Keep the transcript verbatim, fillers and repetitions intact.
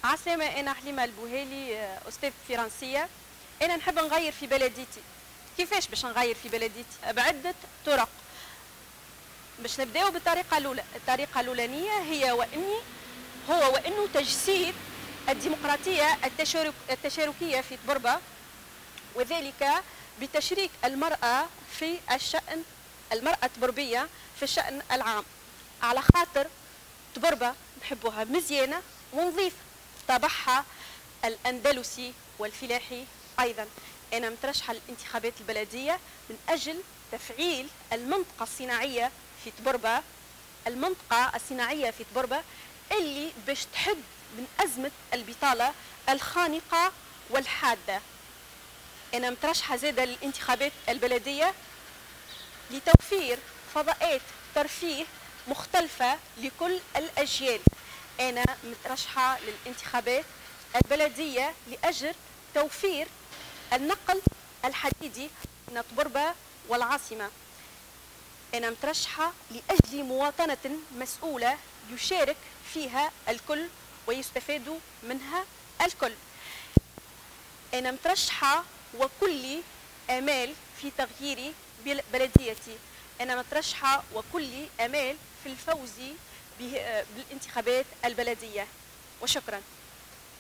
عسلامة، أنا حليمة البوهيلي، أستاذ فرنسية. أنا نحب نغير في بلديتي. كيفاش باش نغير في بلديتي؟ بعدة طرق. باش نبداو بالطريقة الأولى، الطريقة الأولانية هي وإني هو وإنه تجسيد الديمقراطية التشارك التشاركية في تبربة، وذلك بتشريك المرأة في الشأن، المرأة التبربية في الشأن العام، على خاطر تبربة نحبوها مزيانة ونظيفة، طابعها الأندلسي والفلاحي أيضا. أنا مترشحة للانتخابات البلدية من أجل تفعيل المنطقة الصناعية في تبربة، المنطقة الصناعية في تبربة اللي باش تحد من أزمة البطالة الخانقة والحادة. أنا مترشحة زادة للانتخابات البلدية لتوفير فضاءات ترفيه مختلفة لكل الأجيال. أنا مترشحة للانتخابات البلدية لأجل توفير النقل الحديدي بين تبربة والعاصمة. أنا مترشحة لأجل مواطنة مسؤولة يشارك فيها الكل ويستفاد منها الكل. أنا مترشحة وكلي آمال في تغيير بلديتي. أنا مترشحة وكلي آمال في الفوز بالانتخابات البلدية، وشكرا.